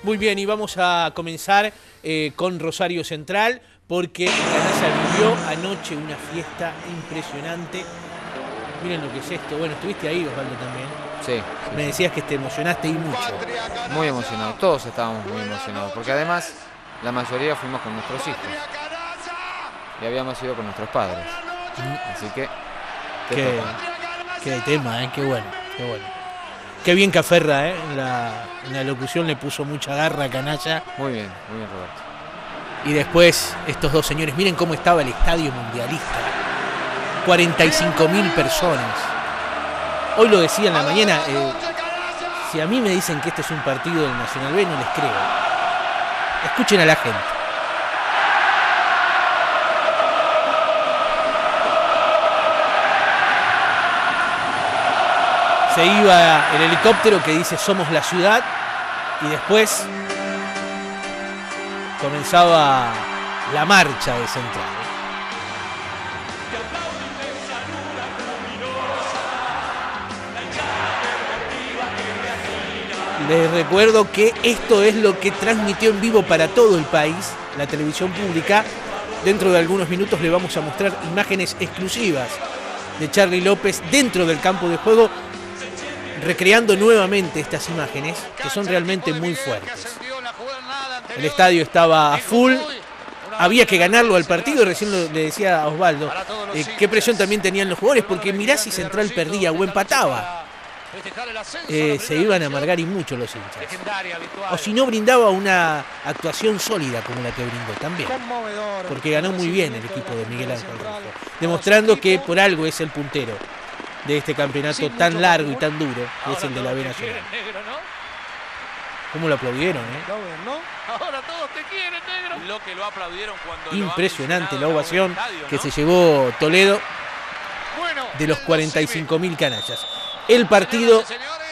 Muy bien, y vamos a comenzar con Rosario Central, porque Canalla vivió anoche una fiesta impresionante. Miren lo que es esto. Bueno, estuviste ahí, Osvaldo, también. Sí. Me decías que te emocionaste y mucho. Muy emocionado, todos estábamos muy emocionados, porque además la mayoría fuimos con nuestros hijos y habíamos ido con nuestros padres. Así que... Qué tema, qué bueno, qué bueno. Qué bien Caferra, en la locución le puso mucha garra a Canalla. Muy bien, Roberto. Y después estos dos señores, miren cómo estaba el estadio mundialista. 45.000 personas. Hoy lo decía en la mañana, si a mí me dicen que este es un partido del Nacional B, no les creo. Escuchen a la gente. Se iba el helicóptero que dice somos la ciudad y después comenzaba la marcha de Central. Les recuerdo que esto es lo que transmitió en vivo para todo el país la televisión pública. Dentro de algunos minutos le vamos a mostrar imágenes exclusivas de Charly López dentro del campo de juego, recreando nuevamente estas imágenes que son realmente muy fuertes. El estadio estaba a full, había que ganarlo al partido. Recién le decía a Osvaldo qué presión también tenían los jugadores, porque mirá si Central perdía o empataba, se iban a amargar y mucho los hinchas, o si no brindaba una actuación sólida como la que brindó también, porque ganó muy bien el equipo de Miguel Ángel Rojo, demostrando que por algo es el puntero de este campeonato tan largo y tan duro, que es el de la B Nacional. ¿Cómo lo aplaudieron, Ahora todos te quieren, negro. Lo que lo aplaudieron cuando impresionante la ovación que se llevó Toledo de los 45.000 canallas. El partido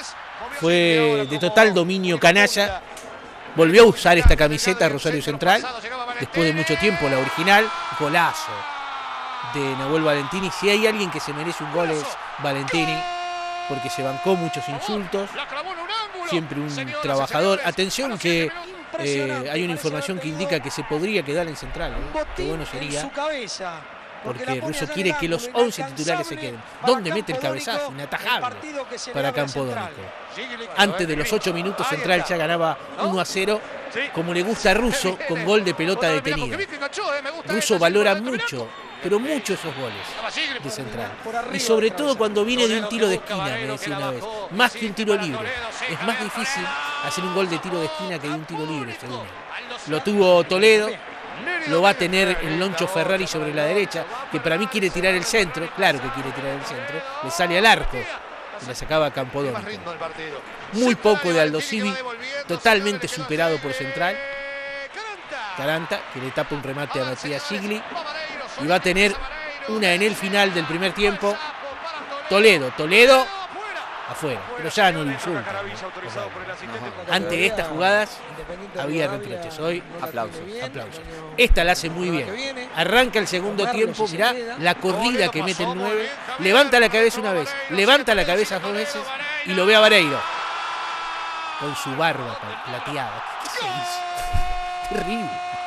fue de total dominio canalla. Volvió a usar esta camiseta Rosario Central después de mucho tiempo, la original. Golazo de Nahuel Valentini. Si hay alguien que se merece un gol es Valentini, porque se bancó muchos insultos, siempre un trabajador. Atención que hay una información que indica que se podría quedar en Central, que bueno sería, porque Russo quiere que los 11 titulares se queden. ¿Dónde mete el cabezazo? Inatajable para Campodónico. Antes de los 8 minutos Central ya ganaba 1-0, como le gusta a Russo, con gol de pelota detenida. Russo valora mucho, pero mucho esos goles de Central. Y sobre todo cuando viene de un tiro de esquina, me decía una vez. Más que un tiro libre. Es más difícil hacer un gol de tiro de esquina que de un tiro libre, según él. Lo tuvo Toledo, lo va a tener el Loncho Ferrari sobre la derecha, que para mí quiere tirar el centro. Claro que quiere tirar el centro. Le sale al arco y la sacaba Campodónico. Muy poco de Aldo Civi, totalmente superado por Central. Caranta, que le tapa un remate a Matías Gigli. Y va a tener una en el final del primer tiempo. Toledo, afuera, pero ya no lo insulta. Ante estas jugadas había reproches. Hoy aplausos. Esta la hace muy bien. Arranca el segundo tiempo, mirá la corrida que mete el 9. Levanta la cabeza una vez, levanta la cabeza 2 veces y lo ve a Vareiro con su barba plateada. ¿Qué hizo? Terrible.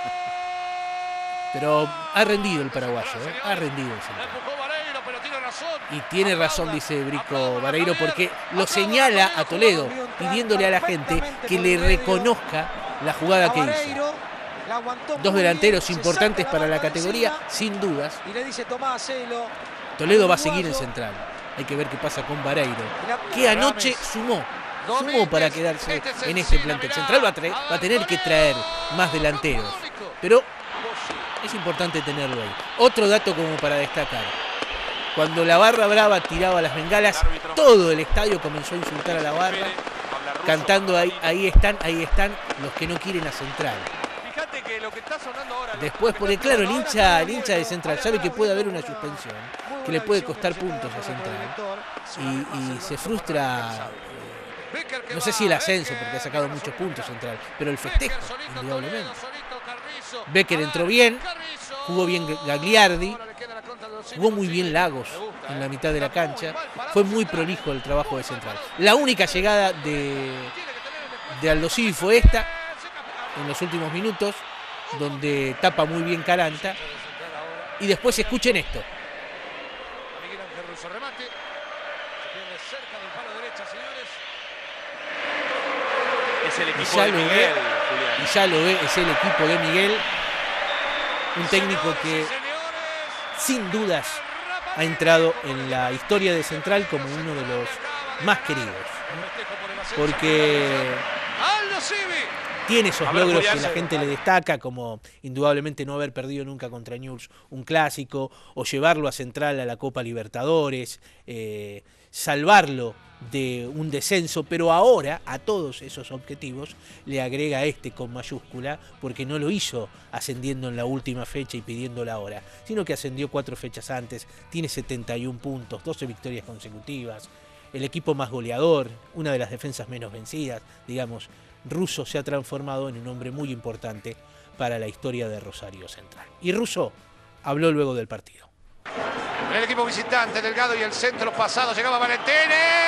Pero ha rendido el paraguayo, ha rendido el Central. Y tiene razón, dice Brico Vareiro, porque lo señala a Toledo, pidiéndole a la gente que le reconozca la jugada que hizo. 2 delanteros importantes para la categoría, sin dudas. Toledo va a seguir en Central. Hay que ver qué pasa con Vareiro, que anoche sumó para quedarse en este plantel. Central va a tener que traer más delanteros, pero es importante tenerlo ahí. Otro dato como para destacar: cuando la barra brava tiraba las bengalas, todo el estadio comenzó a insultar a la barra, cantando ahí están los que no quieren a Central. Después, porque claro, el hincha de Central sabe que puede haber una suspensión, que le puede costar puntos a Central, y se frustra. No sé si el ascenso, porque ha sacado muchos puntos Central, pero el festejo, indudablemente. Becker entró bien, jugó bien Gagliardi, jugó muy bien Lagos en la mitad de la cancha. Fue muy prolijo el trabajo de Central. La única llegada de Aldo Civi fue esta, en los últimos minutos, donde tapa muy bien Caranta. Y después escuchen esto. Miguel Ángel Russo, remate. Se pierde cerca del palo derecha, señores. Es el equipo de Miguel, Julián. Y ya lo ve, es el equipo de Miguel. Un técnico que, sin dudas, ha entrado en la historia de Central como uno de los más queridos, ¿no? Porque tiene esos logros que la gente le destaca, como indudablemente no haber perdido nunca contra Newell's un clásico, o llevarlo a Central a la Copa Libertadores, salvarlo de un descenso, pero ahora a todos esos objetivos le agrega este con mayúscula, porque no lo hizo ascendiendo en la última fecha y pidiendo la hora, sino que ascendió 4 fechas antes, tiene 71 puntos, 12 victorias consecutivas, el equipo más goleador, una de las defensas menos vencidas, digamos. Russo se ha transformado en un hombre muy importante para la historia de Rosario Central. Y Russo habló luego del partido. El equipo visitante, Delgado y el centro pasado, llegaba Valentini.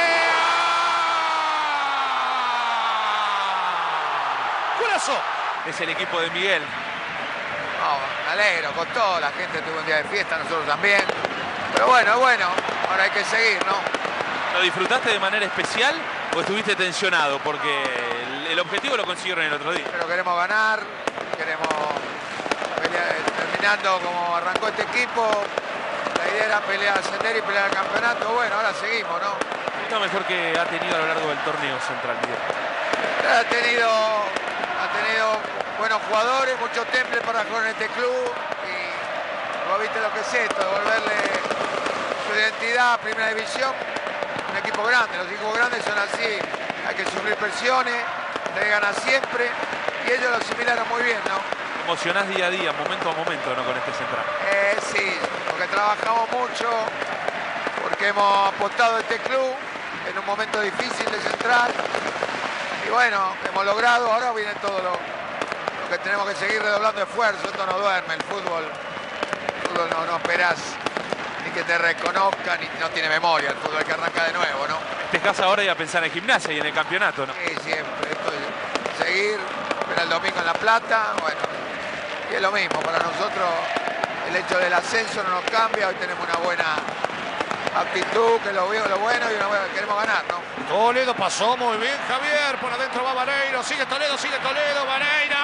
¡Golazo! Es el equipo de Miguel. No, me alegro, con todo, la gente tuvo un día de fiesta, nosotros también. Pero bueno, ahora hay que seguir, ¿no? ¿Lo disfrutaste de manera especial o estuviste tensionado? Porque el objetivo lo consiguieron el otro día. Pero queremos ganar, queremos pelear, terminando como arrancó este equipo. La idea era pelear, ascender y pelear el campeonato. Bueno, ahora seguimos, ¿no? ¿Qué es lo mejor que ha tenido a lo largo del torneo Central, Miguel? Ha tenido buenos jugadores, muchos temples para jugar en este club. Y vos viste lo que es esto, devolverle su identidad a Primera División. Un equipo grande, los equipos grandes son así. Hay que sufrir presiones, te gana siempre. Y ellos lo asimilaron muy bien, ¿no? Emocionás día a día, momento a momento, ¿no? Con este Central. Sí, porque trabajamos mucho, porque hemos apostado a este club en un momento difícil de Central. Y bueno, hemos logrado, ahora viene todo lo que tenemos que seguir redoblando esfuerzos. Esto no duerme, el fútbol no esperás ni que te reconozcan, ni no tiene memoria, el fútbol que arranca de nuevo, ¿no? Dejás ahora y a pensar en Gimnasia y en el campeonato, ¿no? Sí, siempre, esto es seguir, pero el domingo en La Plata, bueno, y es lo mismo, para nosotros el hecho del ascenso no nos cambia, hoy tenemos una buena actitud, que lo bueno y queremos ganar, ¿no? Toledo pasó muy bien, Javier, por adentro va Vareiro, sigue Toledo, Vareiro.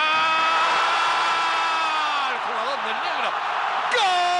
El jugador del negro. ¡Gol!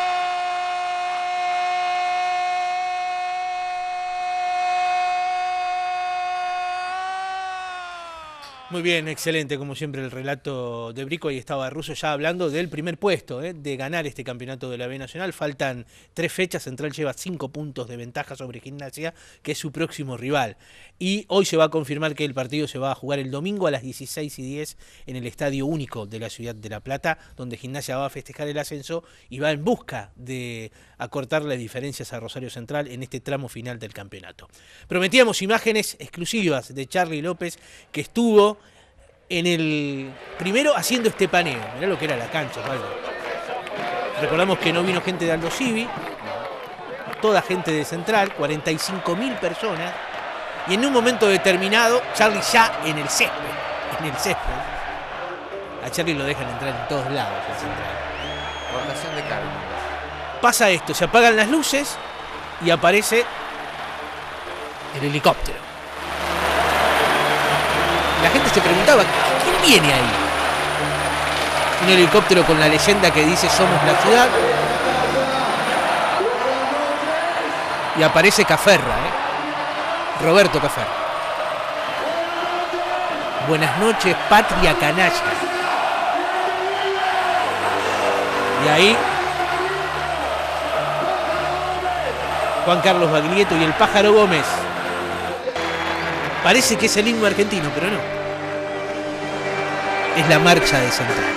Muy bien, excelente, como siempre el relato de Brico. Ahí estaba Russo ya hablando del primer puesto, de ganar este campeonato de la B Nacional. Faltan 3 fechas, Central lleva 5 puntos de ventaja sobre Gimnasia, que es su próximo rival. Y hoy se va a confirmar que el partido se va a jugar el domingo a las 16:10 en el Estadio Único de la ciudad de La Plata, donde Gimnasia va a festejar el ascenso y va en busca de acortar las diferencias a Rosario Central en este tramo final del campeonato. Prometíamos imágenes exclusivas de Charly López, que estuvo en el primero haciendo este paneo. Mirá lo que era la cancha, ¿vale? Recordamos que no vino gente de Aldo Civi, toda gente de Central, 45.000 personas, y en un momento determinado, Charly ya en el césped. A Charly lo dejan entrar en todos lados en Central. Votación de cargo. Pasa esto, se apagan las luces y aparece el helicóptero. La gente se preguntaba, ¿quién viene ahí? Un helicóptero con la leyenda que dice "Somos la ciudad". Y aparece Caferra, Roberto Caferra. Buenas noches, patria canalla. Y ahí Juan Carlos Baglietto y el Pájaro Gómez. Parece que es el himno argentino, pero no. Es la marcha de Central.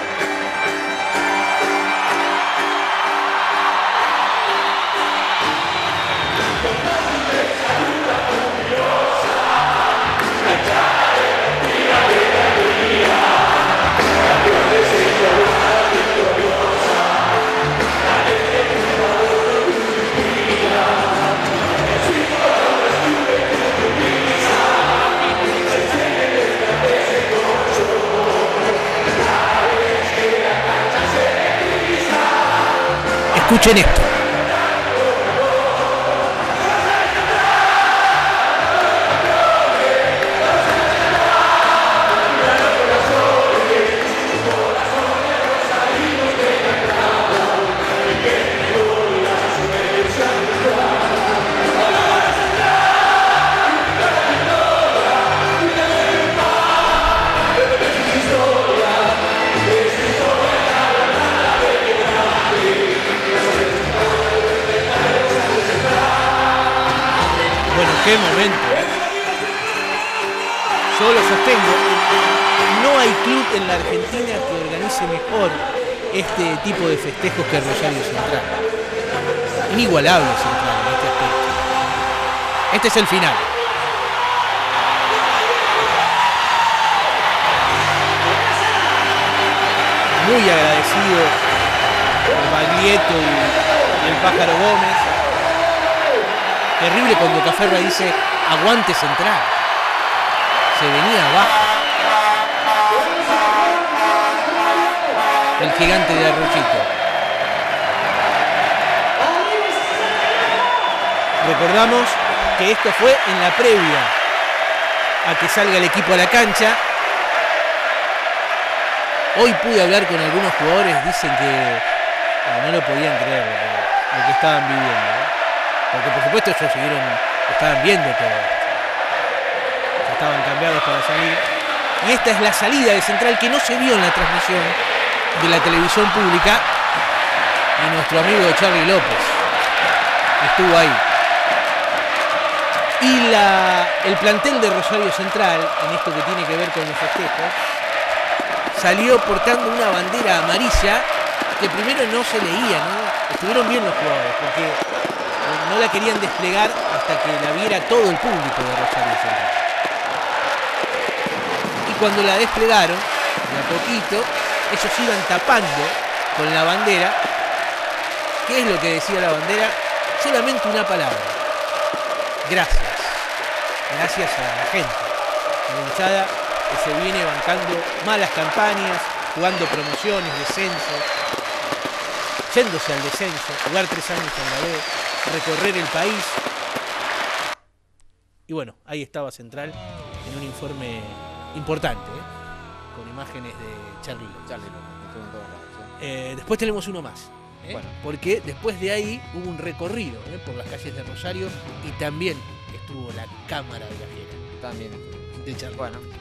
Escuchen esto. Qué momento. Yo lo sostengo. No hay club en la Argentina que organice mejor este tipo de festejos que Rosario Central. Inigualable Central en este aspecto. Este es el final. Muy agradecido por Baglietto y el Pájaro Gómez. Terrible cuando Caferra dice aguante Central. Se venía abajo. El gigante de Arrochito. Recordamos que esto fue en la previa a que salga el equipo a la cancha. Hoy pude hablar con algunos jugadores, dicen que no lo podían creer lo que estaban viviendo. Porque por supuesto ellos estaban viendo todo esto. Estaban cambiados para salir. Y esta es la salida de Central que no se vio en la transmisión de la televisión pública. Y nuestro amigo Charly López estuvo ahí. Y el plantel de Rosario Central, en esto que tiene que ver con los festejos, salió portando una bandera amarilla que primero no se leía, ¿no? Estuvieron bien los jugadores porque no la querían desplegar hasta que la viera todo el público de Rosario Central. Y cuando la desplegaron, de a poquito, ellos iban tapando con la bandera. ¿Qué es lo que decía la bandera? Solamente una palabra. Gracias. Gracias a la gente. La hinchada que se viene bancando malas campañas, jugando promociones, descensos, yéndose al descenso, jugar 3 años en la B, recorrer el país. Y bueno, ahí estaba Central en un informe importante, con imágenes de Charly López. Después tenemos uno más, bueno, porque después de ahí hubo un recorrido por las calles de Rosario y también estuvo la cámara viajera. También estuvo. De Charly. Bueno.